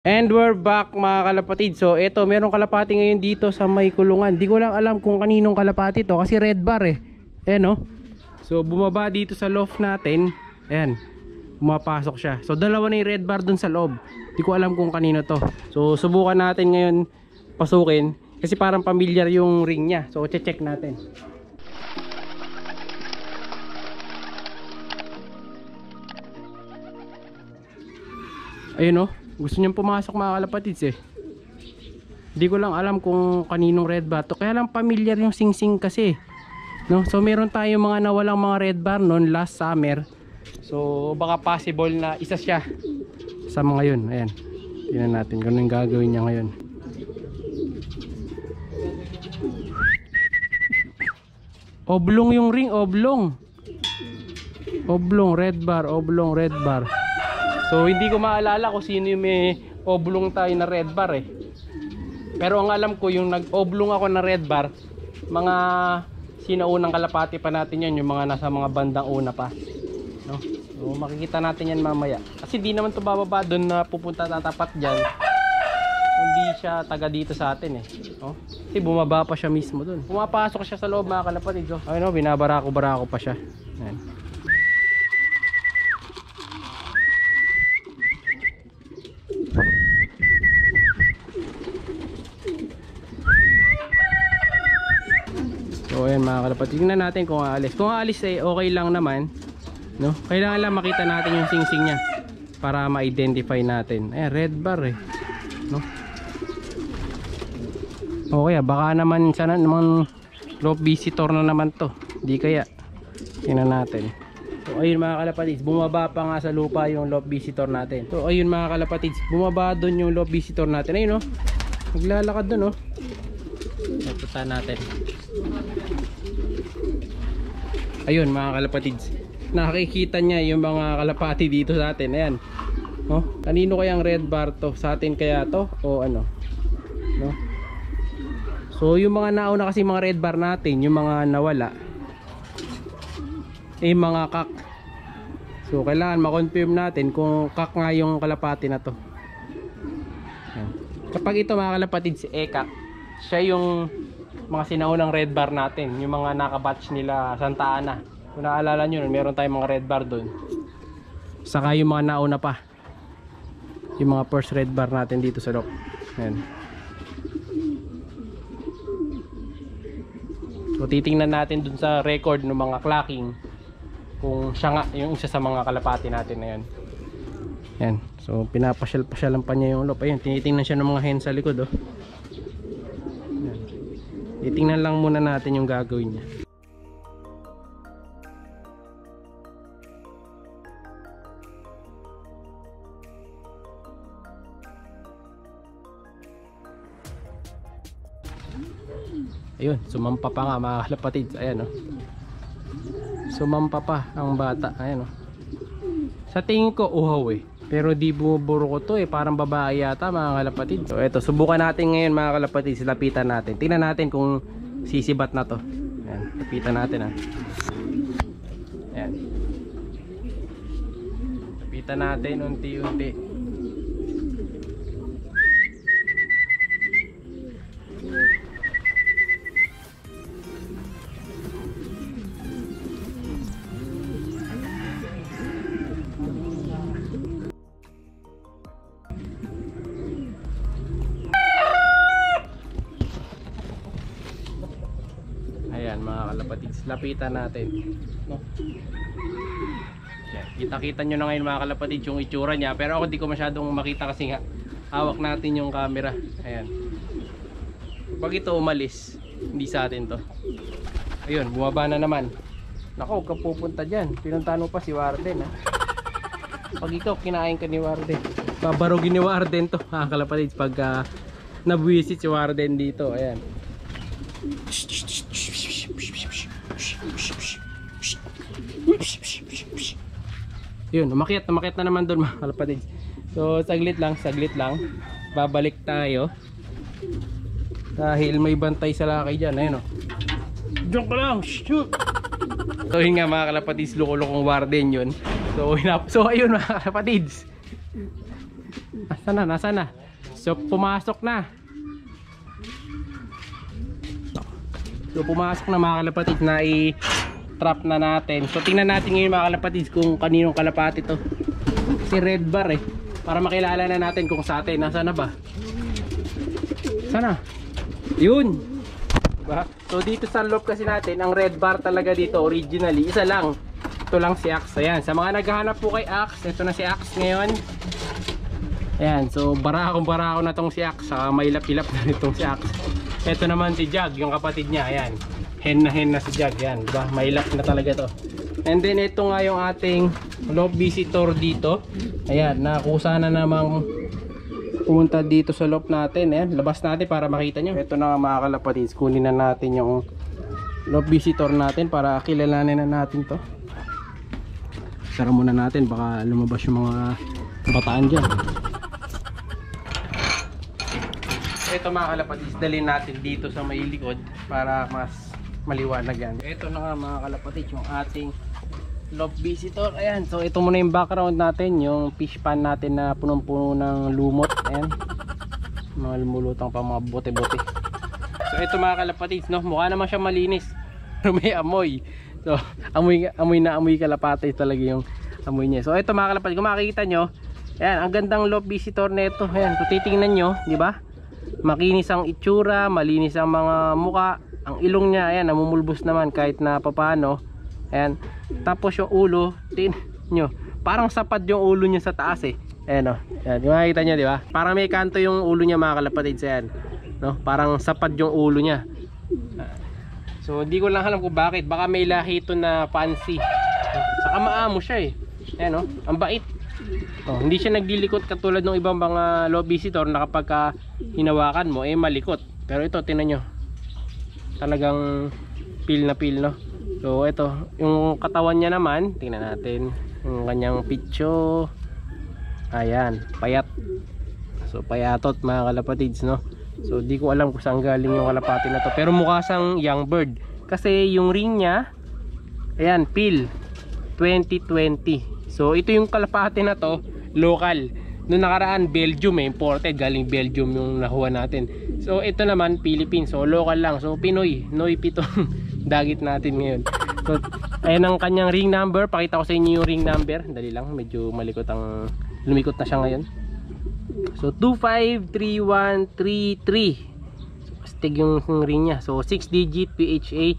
And we're back mga kalapatid. So eto, merong kalapati ngayon dito sa may kulungan. Di ko lang alam kung kaninong kalapati to kasi red bar eh. Ayan o. So bumaba dito sa loft natin. Ayan, pumapasok siya. So dalawa na yung red bar dun sa loob. Di ko alam kung kanino to. So subukan natin ngayon pasukin kasi parang pamilyar yung ring niya. So check natin. Ayun o, gusto niyang pumasok mga kalapatids eh. Hindi ko lang alam kung kaninong red bar to. Kaya lang familiar yung singsing kasi, no? So meron tayong mga nawalang mga red bar noon last summer. So baka possible na isa siya sa mga yun. Ayan, tingnan natin kung anong gagawin niya ngayon. Oblong yung ring, oblong. Oblong red bar, oblong red bar. So hindi ko maalala kung sino yung may oblong tayo na red bar eh. Pero ang alam ko yung nag-oblong ako na red bar, mga sinaunang kalapati pa natin yan, yung mga nasa mga bandang una pa, no? So makikita natin yan mamaya. Kasi di naman to bababa doon na pupunta tatapat dyan. Hindi siya taga dito sa atin eh, no? Kasi bumaba pa siya mismo doon. Pumapasok siya sa loob mga kalapatid. So, ayun o, binabarako-barako pa siya. Ayan. So ayan mga kalapatid, tingnan natin kung aalis. Kung aalis ay okay lang naman, no? Kailangan lang makita natin yung singsing niya para ma-identify natin. Ayan, red bar eh, no? Okay, baka naman sana naman loft visitor na naman to. Di kaya, tingnan natin. So ayun mga kalapatids, bumaba pa nga sa lupa yung loft visitor natin. So ayun mga kalapatids, bumaba doon yung loft visitor natin. Ayun oh, naglalakad doon oh. Pupunta natin. Ayun mga kalapatids, nakikita niya yung mga kalapati dito sa atin. Ayan, oh, kanino kayang red bar to? Sa atin kaya to o ano, no? So yung mga nauna kasi mga red bar natin, yung mga nawala eh mga kak. So kailangan ma-confirm natin kung kak nga yung kalapati na to. Ayan. Kapag ito mga kalapatids eh kak, siya yung mga sinaunang red bar natin, yung mga nakabatch nila Santa Ana. Kung naalala nyo, meron tayong mga red bar doon. Saka yung mga nauna pa, yung mga first red bar natin dito sa lock. Ayan. So titingnan natin dun sa record ng mga clocking kung siya nga yung isa sa mga kalapati natin na yun. Ayan. So pinapasyal-pasyalan pa niya yung loop. Ayun, tinitingnan siya ng mga hen sa likod oh. Titingnan lang muna natin yung gagawin niya. Ayun, sumampa pa nga mga kalapatid. Ayan o, sumampa pa ang bata. Ayan o, sa tingin ko uhaw eh, pero di bumuburo ko to eh, parang babae yata mga kalapatid. So eto, subukan natin ngayon mga kalapatid, silapitan natin. Tingnan natin kung sisibat na to. Ayan, lapitan natin ha. Ayan, lapitan natin unti-unti. Ayan mga kalapatids, lapitan natin, no? Kita-kita nyo na ngayon mga kalapatids yung itsura niya, pero ako di ko masyadong makita kasi nga hawak natin yung camera. Ayan, pag ito umalis, hindi sa atin to. Ayun, bumaba na naman. Nako, huwag kang pupunta dyan, pinuntahan mo pa si Warden ha. Pag ikaw kinain ka ni Warden, babarugin ni Warden to mga kalapatids pag nabuwisit si Warden dito. Ayan, yun, umakyat na naman doon mga kalapatids. So saglit lang, babalik tayo dahil may bantay sa lakay dyan. Ayun o, diyan ka lang, shoot. So yun nga mga kalapatids, loko-lokong Warden yun. So ayun mga kalapatids, Nasaan na? So pumasok na. So pumasok na mga kalapatid, na i-trap na natin. So tingnan natin ngayon mga kalapatid kung kaninong kalapati to. Si Red Bar para makilala na natin kung sa atin. Nasaan na ba? Sana? Yun! Diba? So dito sa loob kasi natin, ang Red Bar talaga dito originally, isa lang. Ito lang si Axe. Ayan, sa mga naghahanap po kay Axe, ito na si Axe ngayon. Ayan, so barako na tong si Axe. Saka may ilap-ilap na itong si Axe. Ito naman si Jag, yung kapatid niya. Ayan, hen na si Jag. Ayan, diba? May ilap na talaga to. And then ito nga yung ating loob visitor dito. Ayan, nakusa na namang pumunta dito sa loob natin. Ayan, labas natin para makita nyo. Ito na mga kalapatids, kunin na natin yung loob visitor natin para kilalanin na natin to. Sara muna natin, baka lumabas yung mga bataan dyan. Ito mga kalapatids, dalhin natin dito sa may likod para mas maliwanag yan. Ito na nga mga kalapatids, yung ating loob visitor. Ayan, so ito muna yung background natin, yung fish pan natin na punong-puno ng lumot. Ayan, mga lumulutang pa mga bote-bote. So ito mga kalapatids, no, mukha naman siya malinis pero may amoy. So amoy kalapati talaga yung amoy niya. So ito mga kalapatids, kung makikita nyo, ayan, ang gandang loob visitor nito. Ayan, kung titingnan nyo, di ba, makinis ang itsura, malinis ang mga muka, ang ilong niya, ayan, namumulbos naman kahit na papaano. Ayan, tapos yung ulo, tingnan nyo, parang sapat yung ulo niya sa taas Ayan o, ayan, makikita nyo, di ba? Parang may kanto yung ulo niya mga kalapatids. Ayan, no? Parang sapat yung ulo niya. So hindi ko lang alam kung bakit, baka may lahi ito na fancy. Saka maamo siya Ayan o, ang bait. Hindi siya naglilikot katulad ng ibang mga loob visitor na kapag hinawakan mo malikot. Pero ito, tingnan nyo, talagang peel na peel, no? So ito, yung katawan niya naman, tingnan natin yung kanyang pitcho. Ayan, payat. So payatot mga kalapatids, no? So di ko alam kung saan galing yung kalapati na to, pero mukha sang young bird kasi yung ring niya, ayan, peel 2020. So ito yung kalapati na to, local. Noong nakaraan Belgium imported, galing Belgium yung nakuha natin. So ito naman Philippines, so local lang. So Pinoy, Noy pitong dagit natin ngayon. So ayan ang kanyang ring number, pakita ko sa inyo yung ring number. Dali lang, medyo malikot ang, lumikot na siya ngayon. So 253133. So astig yung ring niya. So 6 digit PHA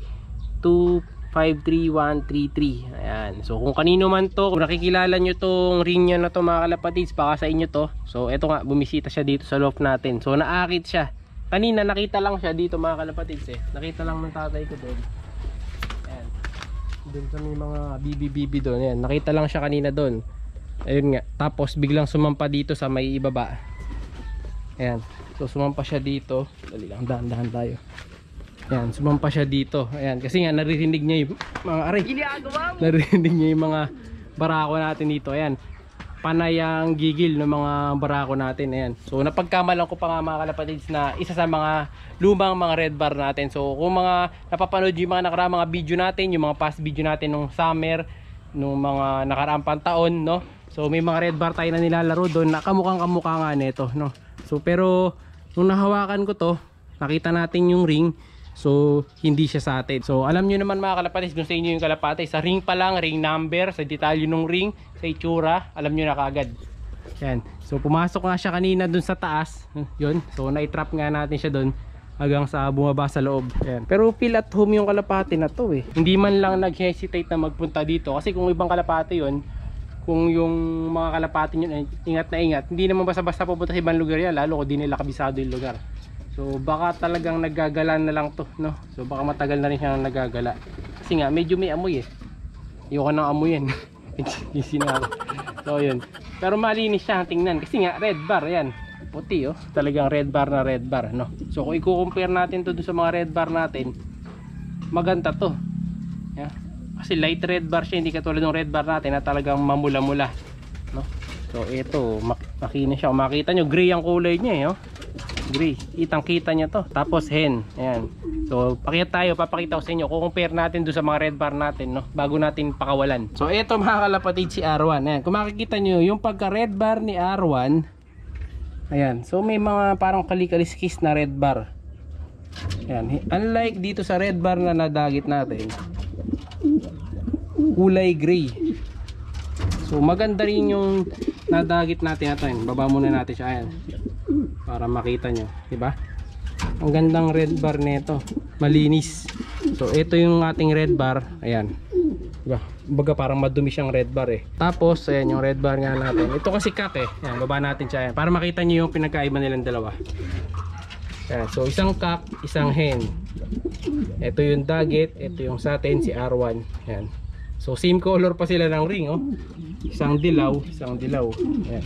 253133. Ayan. So kung kanino man to, kung nakikilala nyo tong ring niya na to mga kalapatids, baka sa inyo to. So eto nga, bumisita siya dito sa loft natin. So naakit siya. Kanina nakita lang siya dito mga kalapatids Nakita lang ng tatay ko doon. Ayan. Doon sa may mga bibi doon. Ayan. Nakita lang siya kanina doon. Ayun nga. Tapos biglang sumampa dito sa may ibaba. Ayan. So sumampa siya dito. Dali lang, dahan-dahan tayo. Ayan, sumampa siya dito. Ayan, kasi nga naririnig niya yung mga aray. Naririnig niya yung mga barako natin dito. Ayan, panay ang gigil ng mga barako natin. Ayan. So napagkamalan ko pa nga mga kalapatids na isa sa mga lumang mga red bar natin. So kung mga napapanood yung mga nakaraang mga video natin, yung mga past video natin nung summer, nung mga nakaraang pantaon, no? So may mga red bar tayo na nilalaro doon, nakamukhang kamukha nga nito, no? So pero nung nahawakan ko to, nakita natin yung ring. So hindi siya sa atin. So alam nyo naman mga kalapatids, kung sa inyo yung kalapati, sa ring pa lang, ring number, sa detalye ng ring, sa itsura, alam nyo na kagad. Yan. So pumasok nga siya kanina dun sa taas. Yun. So na-trap nga natin siya dun hanggang sa bumaba sa loob. Yan. Pero feel at home yung kalapati na to Hindi man lang nag-hesitate na magpunta dito. Kasi kung ibang kalapati yun, kung yung mga kalapati nyo ingat na ingat, hindi naman basta-basta pupunta sa ibang lugar yan, lalo kung di nila kabisado yung lugar. So baka talagang naggagala na lang to, no? So baka matagal na rin siyang naggagala. Kasi nga medyo may amoy ayoko nang amoyin. So yun. Pero malinis siya tingnan kasi nga red bar yan. Puti talagang red bar na red bar, no? So kung i-compare natin to dun sa mga red bar natin, maganda to. Yeah. Kasi light red bar siya, hindi katulad ng red bar natin na talagang mamula-mula, no? So ito, makinis siya. Makita nyo, gray ang kulay niya gray, kitang kita niya to. Tapos hen, ayan. So papakita ko sa inyo, kung compare natin doon sa mga red bar natin, no, bago natin pakawalan. So ito mga kalapatid, si R1. Ayan, kung makikita nyo yung pagka red bar ni R1, Ayan. So may mga parang kalikaliskis na red bar. Ayan. Unlike dito sa red bar na nadagit natin, kulay gray. So maganda rin yung nadagit natin ito. Baba muna natin siya. Ayan. Para makita nyo. Diba? Ang gandang red bar nito. Malinis. So ito yung ating red bar. Ayan. Diba? Baga parang madumi siyang red bar eh. Tapos ayan yung red bar nga natin. Ito kasi kak eh. Ayan, baba natin siya. Ayan. Para makita nyo yung pinagkaiba nilang dalawa. Ayan. So isang kak, isang hen. Ito yung dagit. Ito yung sa atin si R1. Ayan. So same color pa sila ng ring oh. Isang dilaw, isang dilaw. Ayan.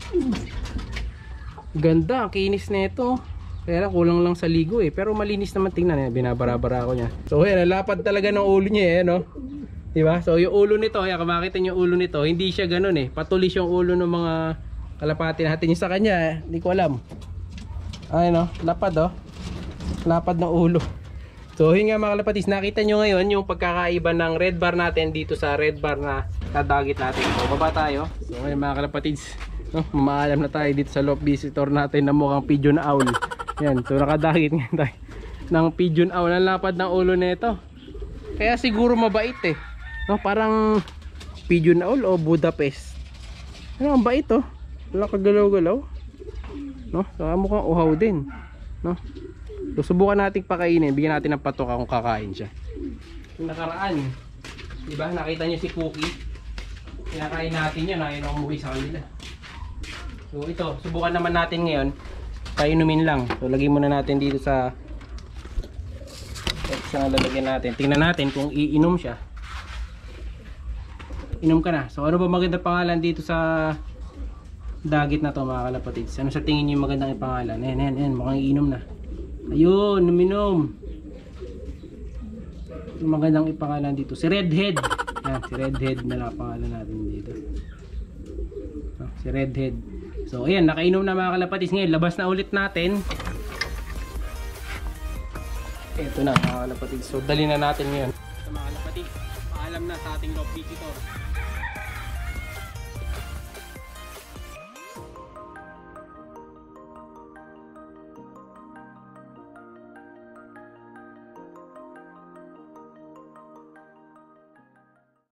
Ganda, ang kinis na ito. Kaya kulang lang sa ligo eh. Pero malinis naman tingnan eh. Binabara-bara ko niya. So ayan, lapad talaga ng ulo niya eh. No? Diba? So yung ulo nito, ayan, kung makita nyo yung ulo nito, hindi siya ganun eh. Patulis yung ulo ng mga kalapati natin. Yung sa kanya eh, hindi ko alam. Ay no, lapad oh. Lapad ng ulo. So yun nga mga kalapatis, nakita nyo ngayon yung pagkakaiba ng red bar natin dito sa red bar na nadagit natin. So baba tayo. So ngayon mga kalapatis, no, mamaalam na tayo dito sa loft visitor natin na mukhang pigeon owl. Yan, so nakadagit nga tayo ng pigeon owl. Ang lapad ng ulo nito. Kaya siguro mabait eh. No, parang pigeon owl o Budapest. Ano, ang bait oh. Wala kagalaw-galaw. No, so mukhang uhaw din. No. So subukan nating pakainin, bigyan natin ng patoka kung kakain siya. Yung nakaraan, diba, nakita niyo si Cookie. Kinakain natin yan, ayaw na umuwi sa kanila. So ito, subukan naman natin ngayon. Painumin lang. So lagay muna natin dito sa isang lalagyan natin. Tingnan natin kung iinom siya. Inom ka na. So ano ba magandang pangalan dito sa dagit na to mga kalapatids? Ano sa tingin niyo magandang pangalan? Ayan, mukhang iinom na. Ayun, uminom. Yung magandang ipangalan dito, si Redhead. Ayan, si Redhead na lang pangalan natin dito. Si Redhead. So ayan, nakainom na mga kalapatis. Ngayon, labas na ulit natin. Ito na mga kalapatis. So dali na natin ngayon. Mga kalapatis, paalam na sa ating loft visitor.